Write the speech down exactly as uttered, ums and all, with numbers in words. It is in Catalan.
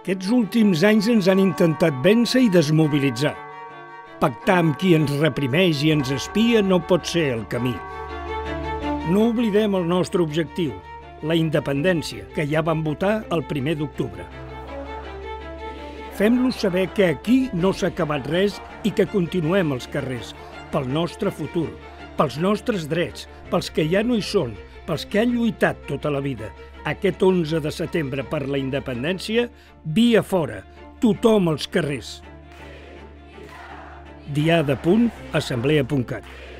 Aquests últims anys ens han intentat vèncer i desmobilitzar. Pactar amb qui ens reprimeix i ens espia no pot ser el camí. No oblidem el nostre objectiu, la independència, que ja vam votar el primer d'octubre. Fem-los saber que aquí no s'ha acabat res i que continuem als carrers, pel nostre futur, pels nostres drets, pels que ja no hi són, pels que han lluitat tota la vida. Aquest onze de setembre per la independència, via fora, tothom als carrers. diada punt assemblea punt cat